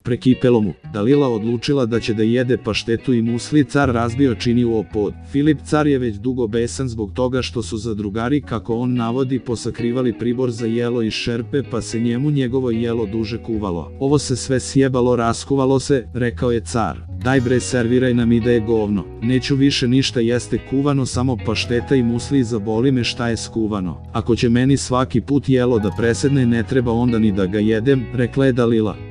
prekipelo mu. Dalila odlučila da će da jede paštetu i musli, car razbio činiju o pod. Filip car je već dugo besan zbog toga što su zadrugari, kako on navodi, posakrivali pribor za jelo iz šerpe, pa se njemu njegovo jelo duže kuvalo. Ovo se sve sjebalo, raskuvalo se, rekao je car. Daj bre, serviraj nam i da je govno. Neću više ništa jeste kuvano, samo pašteta i musli, zaboli me šta je skuvano. Ako će meni svaki put jelo da presedne, ne treba onda ni da ga jedem, rekla je Dalila.